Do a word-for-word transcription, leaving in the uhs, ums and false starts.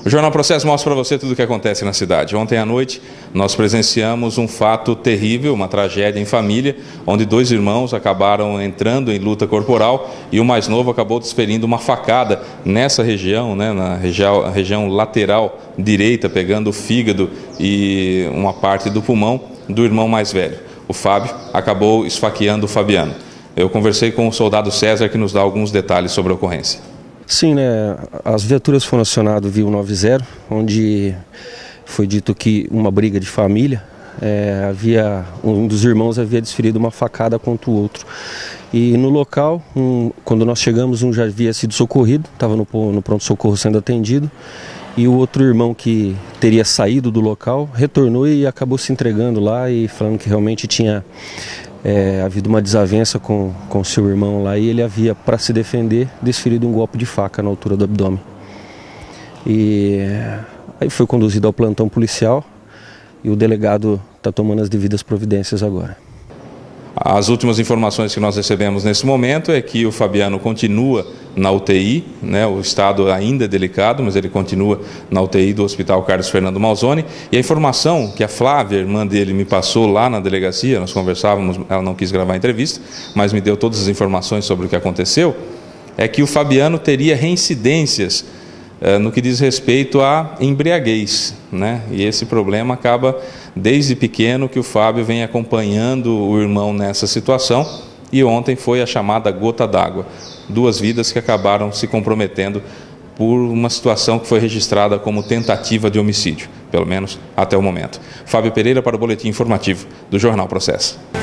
O Jornal Processo mostra para você tudo o que acontece na cidade. Ontem à noite nós presenciamos um fato terrível, uma tragédia em família, onde dois irmãos acabaram entrando em luta corporal e o mais novo acabou desferindo uma facada nessa região, né, na região, região lateral direita, pegando o fígado e uma parte do pulmão do irmão mais velho. O Fábio acabou esfaqueando o Fabiano. Eu conversei com o soldado César, que nos dá alguns detalhes sobre a ocorrência. Sim, né? As viaturas foram acionadas via noventa, onde foi dito que uma briga de família, é, havia, um dos irmãos havia desferido uma facada contra o outro. E no local, um, quando nós chegamos, um já havia sido socorrido, estava no, no pronto-socorro sendo atendido, e o outro irmão que teria saído do local retornou e acabou se entregando lá e falando que realmente tinha É, havido uma desavença com, com seu irmão lá e ele havia, para se defender, desferido um golpe de faca na altura do abdômen. E aí foi conduzido ao plantão policial e o delegado está tomando as devidas providências agora. As últimas informações que nós recebemos nesse momento é que o Fabiano continua na U T I, né, o estado ainda é delicado, mas ele continua na U T I do Hospital Carlos Fernando Malzone. E a informação que a Flávia, irmã dele, me passou lá na delegacia, nós conversávamos, ela não quis gravar a entrevista, mas me deu todas as informações sobre o que aconteceu, é que o Fabiano teria reincidências eh, no que diz respeito à embriaguez, né? E esse problema acaba desde pequeno que o Fábio vem acompanhando o irmão nessa situação e ontem foi a chamada gota d'água. Duas vidas que acabaram se comprometendo por uma situação que foi registrada como tentativa de homicídio, pelo menos até o momento. Fábio Pereira para o Boletim Informativo do Jornal Processo.